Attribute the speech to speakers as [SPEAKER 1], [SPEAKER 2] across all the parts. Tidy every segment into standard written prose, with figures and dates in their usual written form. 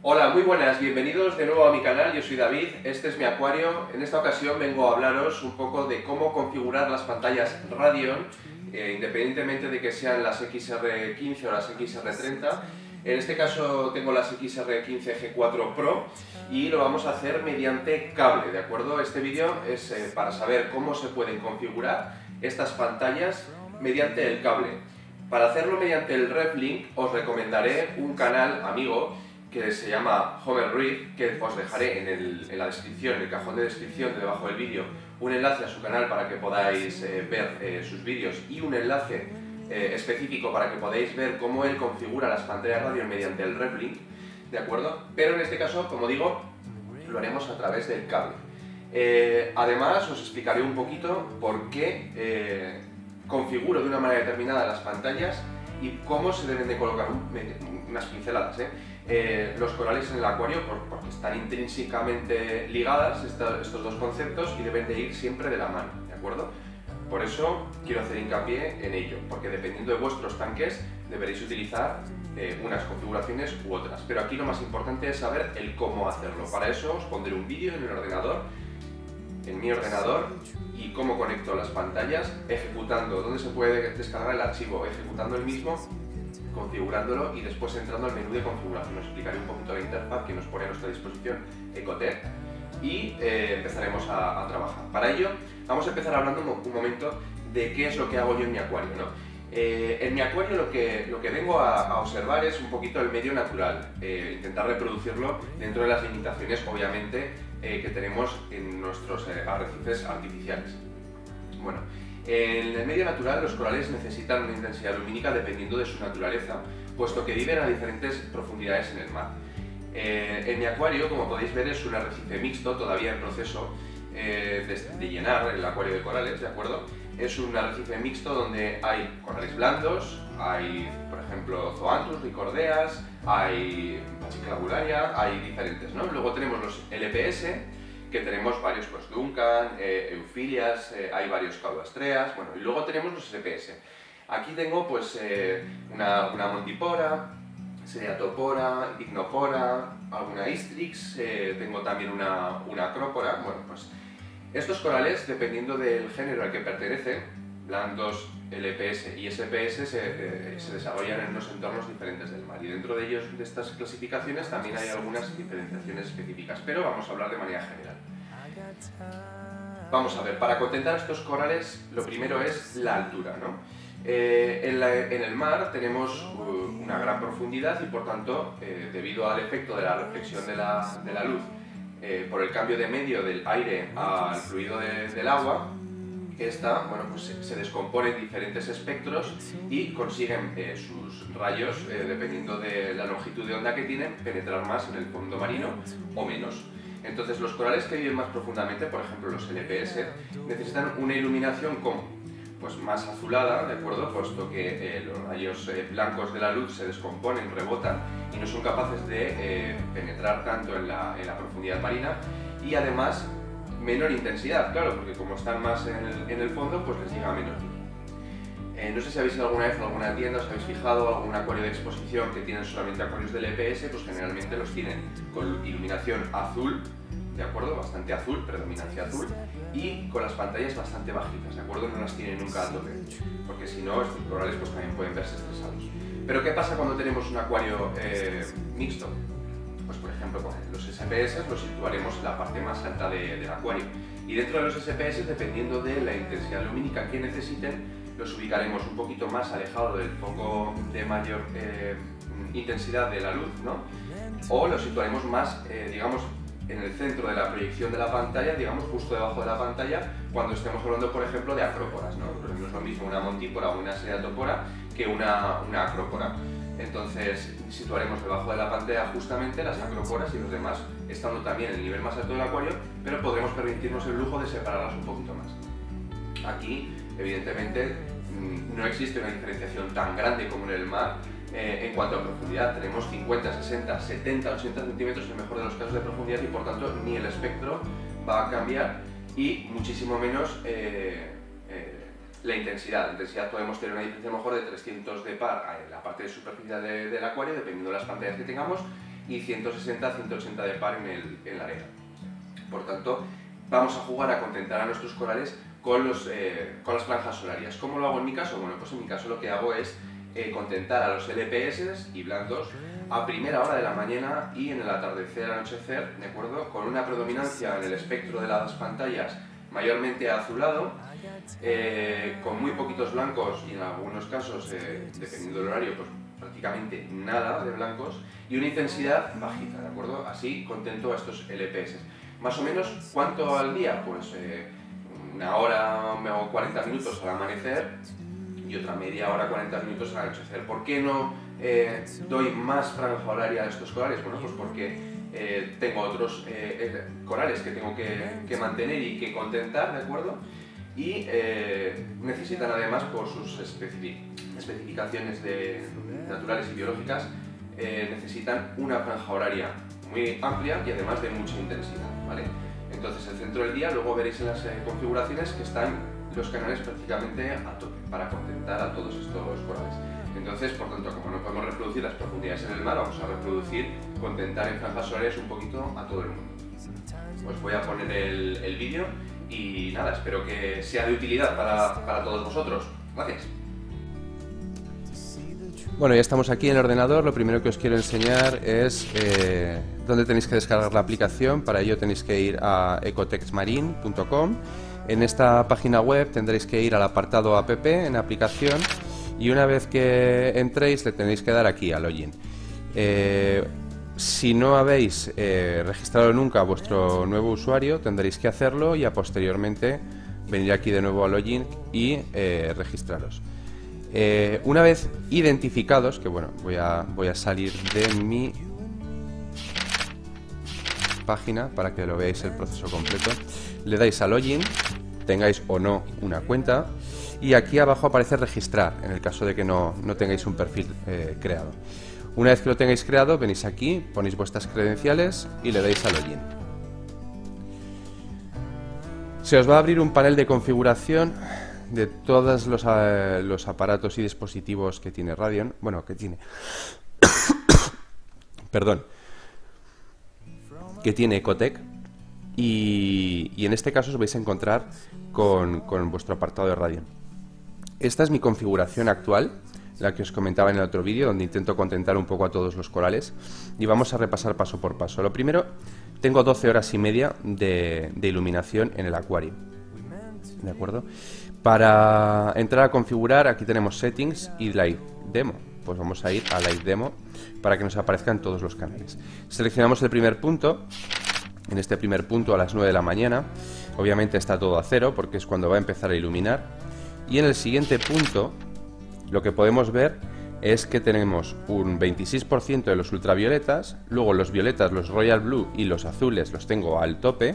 [SPEAKER 1] Hola, muy buenas, bienvenidos de nuevo a mi canal, yo soy David, este es mi acuario. En esta ocasión vengo a hablaros un poco de cómo configurar las pantallas Radeon, independientemente de que sean las XR15 o las XR30. En este caso tengo las XR15 G4 Pro y lo vamos a hacer mediante cable, ¿de acuerdo? Este vídeo es para saber cómo se pueden configurar estas pantallas mediante el cable. Para hacerlo mediante el RevLink os recomendaré un canal amigo que se llama Homer Reed, que os dejaré en la descripción, en el cajón de descripción de debajo del vídeo, un enlace a su canal para que podáis ver sus vídeos y un enlace específico para que podáis ver cómo él configura las pantallas Radeon mediante el RevLink, ¿de acuerdo? Pero en este caso, como digo, lo haremos a través del cable. Además, os explicaré un poquito por qué configuro de una manera determinada las pantallas y cómo se deben de colocar unas pinceladas. Los corales en el acuario porque están intrínsecamente ligadas estos dos conceptos y deben de ir siempre de la mano, ¿de acuerdo? Por eso quiero hacer hincapié en ello, porque dependiendo de vuestros tanques deberéis utilizar unas configuraciones u otras, pero aquí lo más importante es saber el cómo hacerlo. Para eso os pondré un vídeo en mi ordenador, y cómo conecto las pantallas, ejecutando, dónde se puede descargar el archivo, ejecutando el mismo, configurándolo y después entrando al menú de configuración. Os explicaré un poquito la interfaz que nos pone a nuestra disposición Ecotec y empezaremos a trabajar. Para ello vamos a empezar hablando un momento de qué es lo que hago yo en mi acuario, ¿no? En mi acuario lo que vengo a observar es un poquito el medio natural, intentar reproducirlo dentro de las limitaciones, obviamente, que tenemos en nuestros arrecifes artificiales. Bueno, en el medio natural los corales necesitan una intensidad lumínica dependiendo de su naturaleza, puesto que viven a diferentes profundidades en el mar. En mi acuario, como podéis ver, es un arrecife mixto, todavía en proceso de llenar el acuario de corales, ¿de acuerdo? Es un arrecife mixto donde hay corales blandos, hay, por ejemplo, zoanthus, ricordeas, hay pachiclavularia, hay diferentes, ¿no? Luego tenemos los LPS, que tenemos varios, pues Duncan, Euphilias, hay varios caudastreas, bueno, y luego tenemos los SPS. Aquí tengo pues una Montipora, Seriatopora, Ignopora, alguna Istrix, tengo también una Acrópora. Bueno, pues estos corales, dependiendo del género al que pertenecen, blandos, LPS y SPS, se desarrollan en unos entornos diferentes del mar, y dentro de ellos, de estas clasificaciones, también hay algunas diferenciaciones específicas, pero vamos a hablar de manera general. Vamos a ver, para contentar estos corales, lo primero es la altura, ¿no? En el mar tenemos una gran profundidad y, por tanto, debido al efecto de la reflexión de la luz por el cambio de medio del aire al fluido del agua, esta, bueno, pues se descompone en diferentes espectros y consiguen sus rayos, dependiendo de la longitud de onda que tienen, penetrar más en el fondo marino o menos. Entonces, los corales que viven más profundamente, por ejemplo los LPS, necesitan una iluminación como pues más azulada, ¿de acuerdo? Puesto que los rayos blancos de la luz se descomponen, rebotan y no son capaces de penetrar tanto en la profundidad marina, y además menor intensidad, claro, porque como están más en el fondo, pues les llega menos luz. No sé si habéis ido alguna vez a alguna tienda, os habéis fijado algún acuario de exposición que tienen solamente acuarios del EPS, pues generalmente los tienen con iluminación azul, ¿de acuerdo? Bastante azul, predominancia azul, y con las pantallas bastante bajitas, ¿de acuerdo? No las tienen nunca a tope, porque si no, estos corales pues también pueden verse estresados. Pero ¿qué pasa cuando tenemos un acuario mixto? Pues por ejemplo con los SPS los situaremos en la parte más alta del acuario, y dentro de los SPS, dependiendo de la intensidad lumínica que necesiten, los ubicaremos un poquito más alejado del foco de mayor intensidad de la luz, ¿no? O los situaremos más, digamos, en el centro de la proyección de la pantalla, digamos, justo debajo de la pantalla, cuando estemos hablando, por ejemplo, de acróporas, ¿no? Pues no es lo mismo una Montipora o una Seriatopora que una acrópora. Entonces, situaremos debajo de la pantalla justamente las acróporas y los demás, estando también en el nivel más alto del acuario, pero podremos permitirnos el lujo de separarlas un poquito más. Aquí, evidentemente, no existe una diferenciación tan grande como en el mar. En cuanto a profundidad, tenemos 50, 60, 70, 80 centímetros en el mejor de los casos de profundidad, y por tanto ni el espectro va a cambiar, y muchísimo menos la intensidad. La intensidad podemos tener una diferencia a lo mejor de 300 de par en la parte de superficial del acuario, dependiendo de las pantallas que tengamos, y 160-180 de par en la arena. Por tanto, vamos a jugar a contentar a nuestros corales con las franjas horarias. ¿Cómo lo hago en mi caso? Bueno, pues en mi caso lo que hago es contentar a los LPS y blandos a primera hora de la mañana y en el atardecer, anochecer, ¿de acuerdo? Con una predominancia en el espectro de las pantallas mayormente azulado, con muy poquitos blancos y en algunos casos, dependiendo del horario, pues prácticamente nada de blancos y una intensidad bajita, ¿de acuerdo? Así contento a estos LPS. Más o menos, ¿cuánto al día? Pues una hora o 40 minutos al amanecer y otra media hora, 40 minutos al anochecer. ¿Por qué no doy más franja horaria a estos corales? Bueno, pues porque tengo otros corales que tengo que mantener y que contentar, ¿de acuerdo? Y necesitan además, por sus especificaciones naturales y biológicas, necesitan una franja horaria muy amplia y además de mucha intensidad, ¿vale? Entonces el centro del día, luego veréis en las configuraciones que están los canales prácticamente a tope para contentar a todos estos corales. Entonces, por tanto, como no podemos reproducir las profundidades en el mar, vamos a reproducir, contentar en franjas horarias un poquito a todo el mundo. Pues voy a poner el vídeo y nada, espero que sea de utilidad para todos vosotros. Gracias.
[SPEAKER 2] Bueno, ya estamos aquí en el ordenador. Lo primero que os quiero enseñar es dónde tenéis que descargar la aplicación. Para ello tenéis que ir a ecotexmarine.com. En esta página web tendréis que ir al apartado app en aplicación y una vez que entréis le tenéis que dar aquí a login. Si no habéis registrado nunca vuestro nuevo usuario, tendréis que hacerlo y posteriormente venir aquí de nuevo a login y registraros. Una vez identificados, que bueno, voy a salir de mi página para que lo veáis el proceso completo, le dais a login, tengáis o no una cuenta, y aquí abajo aparece registrar en el caso de que no tengáis un perfil creado. Una vez que lo tengáis creado, venís aquí, ponéis vuestras credenciales y le dais a login. Se os va a abrir un panel de configuración de todos los aparatos y dispositivos que tiene Radion, bueno, que tiene perdón, que tiene Ecotec, y en este caso os vais a encontrar con vuestro apartado de Radion. Esta es mi configuración actual, la que os comentaba en el otro vídeo, donde intento contentar un poco a todos los corales, y vamos a repasar paso por paso. Lo primero, tengo 12 horas y media de iluminación en el acuario, ¿de acuerdo? Para entrar a configurar, aquí tenemos Settings y Live Demo. Pues vamos a ir a Live Demo para que nos aparezcan todos los canales. Seleccionamos el primer punto. En este primer punto a las 9 de la mañana, obviamente está todo a cero porque es cuando va a empezar a iluminar. Y en el siguiente punto, lo que podemos ver es que tenemos un 26% de los ultravioletas, luego los violetas, los royal blue y los azules los tengo al tope,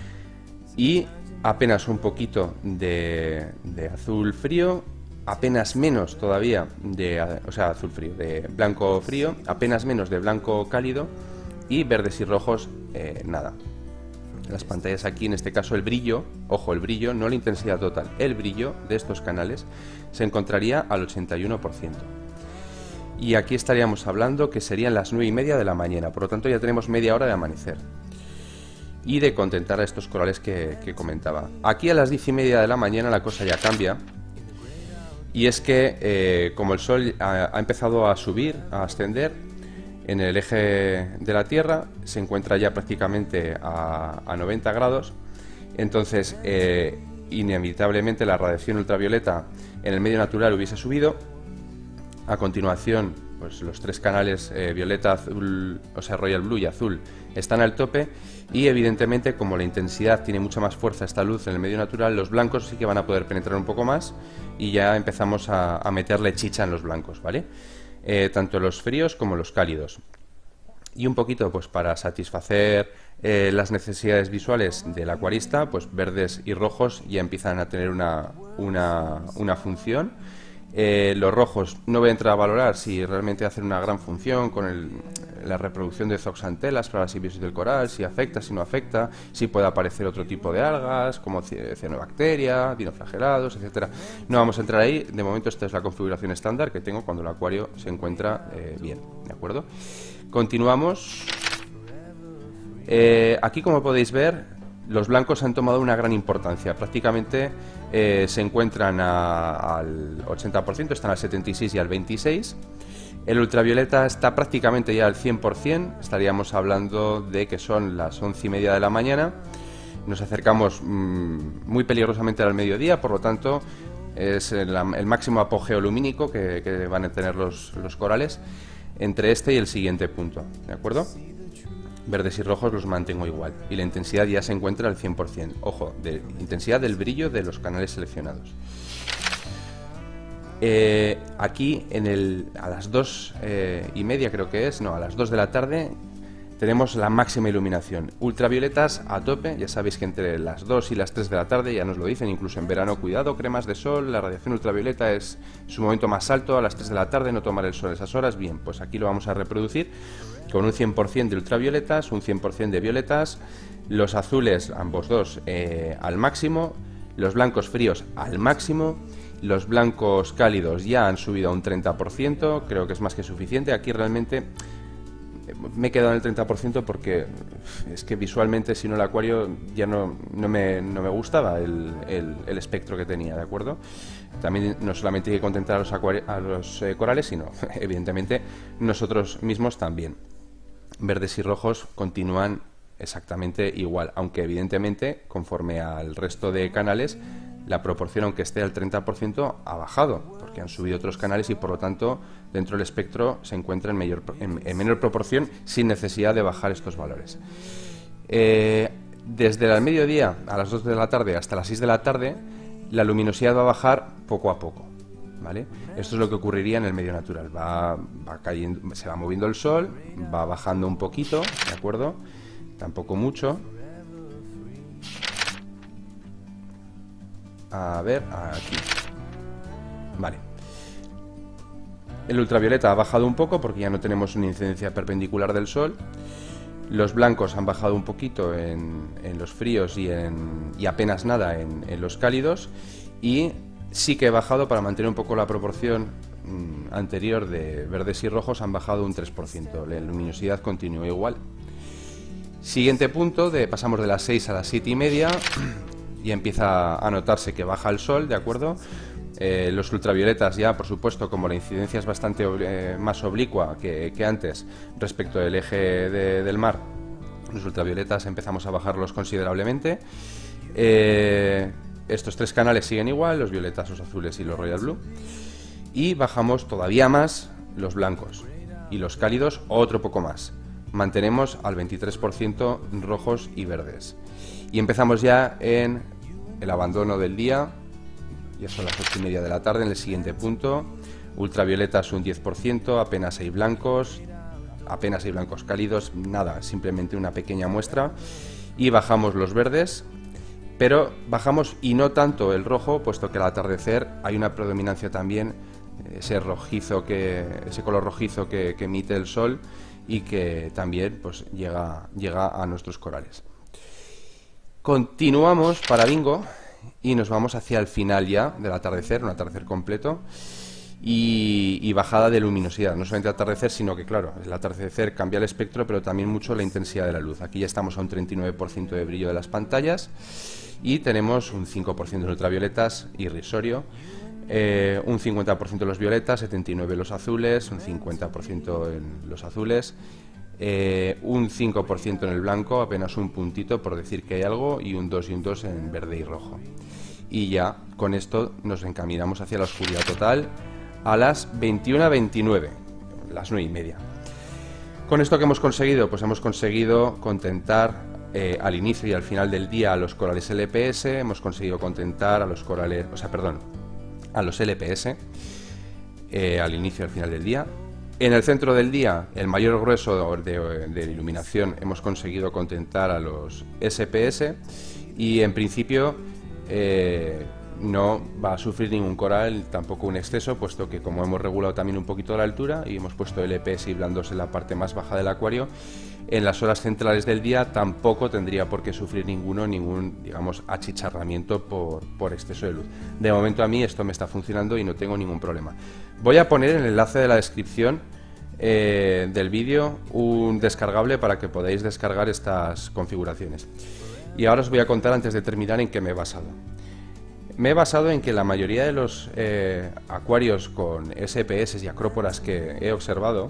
[SPEAKER 2] y apenas un poquito de azul frío, apenas menos todavía azul frío, de blanco frío, apenas menos de blanco cálido, y verdes y rojos nada. Las pantallas aquí, en este caso el brillo, ojo, el brillo, no la intensidad total, el brillo de estos canales se encontraría al 81%. Y aquí estaríamos hablando que serían las 9:30 de la mañana, por lo tanto ya tenemos media hora de amanecer y de contentar a estos corales que comentaba. Aquí a las 10:30 de la mañana la cosa ya cambia, y es que como el sol ha empezado a subir, a ascender en el eje de la Tierra, se encuentra ya prácticamente a 90 grados, entonces inevitablemente la radiación ultravioleta en el medio natural hubiese subido. A continuación, pues los tres canales violeta, azul, o sea, royal blue y azul están al tope, y evidentemente como la intensidad tiene mucha más fuerza esta luz en el medio natural, los blancos sí que van a poder penetrar un poco más y ya empezamos a meterle chicha en los blancos, ¿vale? Tanto los fríos como los cálidos. Y un poquito pues para satisfacer las necesidades visuales del acuarista, pues verdes y rojos ya empiezan a tener una función. Los rojos no voy a entrar a valorar si realmente hacen una gran función con la reproducción de zooxantelas para la simbiosis del coral, si afecta, si no afecta, si puede aparecer otro tipo de algas como cianobacteria, dinoflagelados, etcétera. No vamos a entrar ahí. De momento esta es la configuración estándar que tengo cuando el acuario se encuentra bien, ¿de acuerdo? Continuamos. Aquí, como podéis ver, los blancos han tomado una gran importancia. Prácticamente se encuentran al 80%, están al 76 y al 26%. El ultravioleta está prácticamente ya al 100%. Estaríamos hablando de que son las 11:30 de la mañana. Nos acercamos muy peligrosamente al mediodía, por lo tanto es el máximo apogeo lumínico que van a tener los corales entre este y el siguiente punto, ¿de acuerdo? Verdes y rojos los mantengo igual y la intensidad ya se encuentra al 100%. Ojo, de intensidad del brillo de los canales seleccionados. Aquí a las 2:30 creo que es, no, a las 2 de la tarde tenemos la máxima iluminación. Ultravioletas a tope, ya sabéis que entre las 2 y las 3 de la tarde, ya nos lo dicen, incluso en verano, cuidado, cremas de sol, la radiación ultravioleta es su momento más alto, a las 3 de la tarde, no tomar el sol a esas horas. Bien, pues aquí lo vamos a reproducir con un 100% de ultravioletas, un 100% de violetas, los azules, ambos dos, al máximo, los blancos fríos al máximo. Los blancos cálidos ya han subido a un 30%, creo que es más que suficiente. Aquí realmente me he quedado en el 30% porque es que visualmente, si no, el acuario ya no me gustaba el espectro que tenía, ¿de acuerdo? También no solamente hay que contentar a los corales, sino evidentemente nosotros mismos también. Verdes y rojos continúan exactamente igual, aunque evidentemente conforme al resto de canales la proporción, aunque esté al 30%, ha bajado, porque han subido otros canales y por lo tanto dentro del espectro se encuentra en menor proporción sin necesidad de bajar estos valores. Desde el mediodía a las 2 de la tarde hasta las 6 de la tarde la luminosidad va a bajar poco a poco, ¿vale? Esto es lo que ocurriría en el medio natural. Va cayendo, se va moviendo el sol, va bajando un poquito, ¿de acuerdo? Tampoco mucho. A ver, aquí. Vale. El ultravioleta ha bajado un poco porque ya no tenemos una incidencia perpendicular del sol. Los blancos han bajado un poquito en los fríos y apenas nada en los cálidos. Y sí que he bajado, para mantener un poco la proporción anterior de verdes y rojos, han bajado un 3%. La luminosidad continúa igual. Siguiente punto, pasamos de las 6 a las 7:30. Y empieza a notarse que baja el sol, ¿de acuerdo? Los ultravioletas ya, por supuesto, como la incidencia es bastante más oblicua que antes respecto del eje del mar, los ultravioletas empezamos a bajarlos considerablemente. Estos tres canales siguen igual, los violetas, los azules y los royal blue. Y bajamos todavía más los blancos y los cálidos otro poco más. Mantenemos al 23% rojos y verdes. Y empezamos ya en el abandono del día, ya son las 8:30 de la tarde, en el siguiente punto. Ultravioletas un 10%, apenas hay blancos cálidos, nada, simplemente una pequeña muestra. Y bajamos los verdes, pero bajamos y no tanto el rojo, puesto que al atardecer hay una predominancia también, ese color rojizo que emite el sol y que también pues llega a nuestros corales. Continuamos para bingo y nos vamos hacia el final ya del atardecer, un atardecer completo y bajada de luminosidad. No solamente atardecer, sino que claro, el atardecer cambia el espectro, pero también mucho la intensidad de la luz. Aquí ya estamos a un 39% de brillo de las pantallas y tenemos un 5% de ultravioletas irrisorio, un 50% los violetas, 79% los azules, un 50% en los azules. Un 5% en el blanco, apenas un puntito por decir que hay algo, y un 2 y un 2 en verde y rojo. Y ya con esto nos encaminamos hacia la oscuridad total a las 21:29, las 9:30. Con esto que hemos conseguido, pues hemos conseguido contentar al inicio y al final del día a los corales LPS, hemos conseguido contentar a los LPS al inicio y al final del día. En el centro del día, el mayor grueso de iluminación, hemos conseguido contentar a los SPS y en principio no va a sufrir ningún coral, tampoco un exceso, puesto que como hemos regulado también un poquito la altura y hemos puesto LPS y blandos en la parte más baja del acuario, en las horas centrales del día tampoco tendría por qué sufrir ningún, digamos, achicharramiento por exceso de luz. De momento a mí esto me está funcionando y no tengo ningún problema. Voy a poner en el enlace de la descripción del vídeo un descargable para que podáis descargar estas configuraciones. Y ahora os voy a contar, antes de terminar, en qué me he basado. Me he basado en que la mayoría de los acuarios con SPS y acróporas que he observado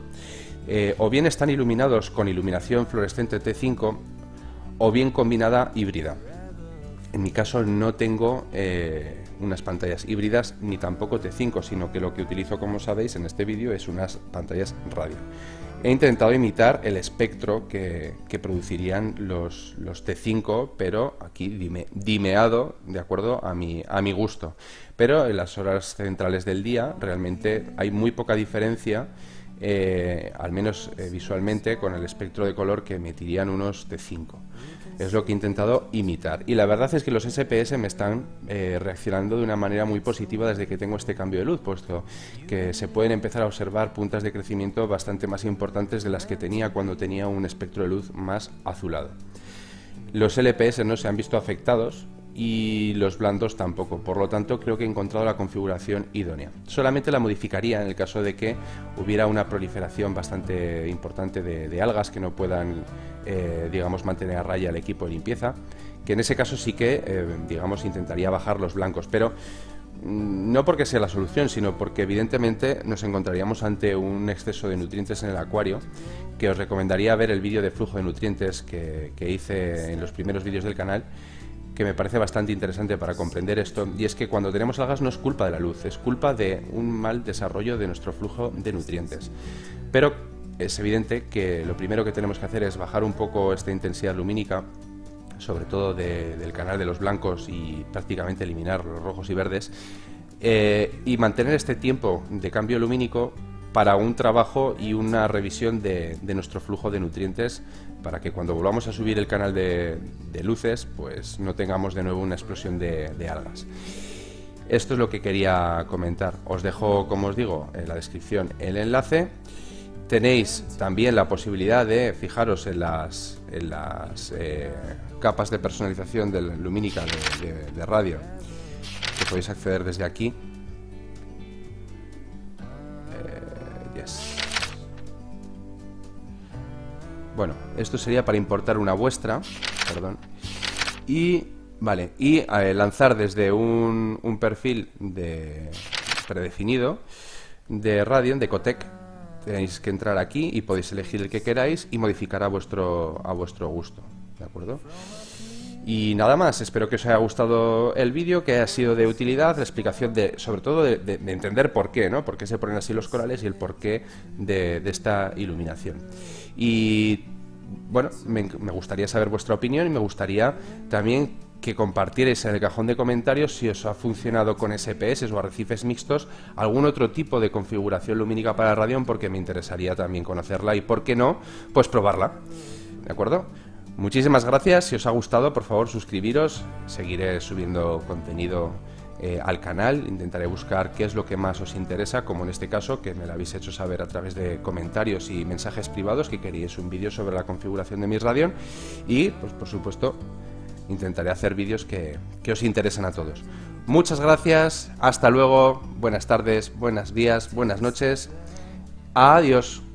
[SPEAKER 2] o bien están iluminados con iluminación fluorescente T5 o bien combinada híbrida. En mi caso no tengo unas pantallas híbridas ni tampoco T5, sino que lo que utilizo, como sabéis, en este vídeo es unas pantallas radio. He intentado imitar el espectro que producirían los T5, pero aquí dimeado de acuerdo a mi gusto. Pero en las horas centrales del día realmente hay muy poca diferencia, al menos visualmente, con el espectro de color que emitirían unos T5. Es lo que he intentado imitar. Y la verdad es que los SPS me están reaccionando de una manera muy positiva desde que tengo este cambio de luz, puesto que se pueden empezar a observar puntas de crecimiento bastante más importantes de las que tenía cuando tenía un espectro de luz más azulado. Los LPS no se han visto afectados y los blandos tampoco, por lo tanto creo que he encontrado la configuración idónea. Solamente la modificaría en el caso de que hubiera una proliferación bastante importante de algas que no puedan digamos, mantener a raya el equipo de limpieza, que en ese caso sí que digamos, intentaría bajar los blancos, pero no porque sea la solución, sino porque evidentemente nos encontraríamos ante un exceso de nutrientes en el acuario, que os recomendaría ver el vídeo de flujo de nutrientes que hice en los primeros vídeos del canal, que me parece bastante interesante para comprender esto. Y es que cuando tenemos algas no es culpa de la luz, es culpa de un mal desarrollo de nuestro flujo de nutrientes. Pero es evidente que lo primero que tenemos que hacer es bajar un poco esta intensidad lumínica, sobre todo del canal de los blancos, y prácticamente eliminar los rojos y verdes, y mantener este tiempo de cambio lumínico para un trabajo y una revisión de nuestro flujo de nutrientes, para que cuando volvamos a subir el canal de luces pues no tengamos de nuevo una explosión de algas. Esto es lo que quería comentar. Os dejo, como os digo, en la descripción el enlace. Tenéis también la posibilidad de fijaros en las capas de personalización de lumínica de radio, que podéis acceder desde aquí. Bueno, esto sería para importar una muestra, perdón, y vale, y lanzar desde un perfil predefinido de Radiant, de Cotec. Tenéis que entrar aquí y podéis elegir el que queráis y modificar a vuestro gusto, ¿de acuerdo? Y nada más, espero que os haya gustado el vídeo, que haya sido de utilidad, la explicación sobre todo de entender por qué, ¿no? Por qué se ponen así los corales y el porqué de esta iluminación. Y bueno, me gustaría saber vuestra opinión y me gustaría también que compartierais en el cajón de comentarios si os ha funcionado con SPS o arrecifes mixtos algún otro tipo de configuración lumínica para Radiant, porque me interesaría también conocerla y, por qué no, pues probarla, ¿de acuerdo? Muchísimas gracias. Si os ha gustado, por favor suscribiros, seguiré subiendo contenido al canal, intentaré buscar qué es lo que más os interesa, como en este caso, que me lo habéis hecho saber a través de comentarios y mensajes privados, que queríais un vídeo sobre la configuración de mis Radiant, y pues por supuesto intentaré hacer vídeos que os interesen a todos. Muchas gracias, hasta luego, buenas tardes, buenos días, buenas noches, adiós.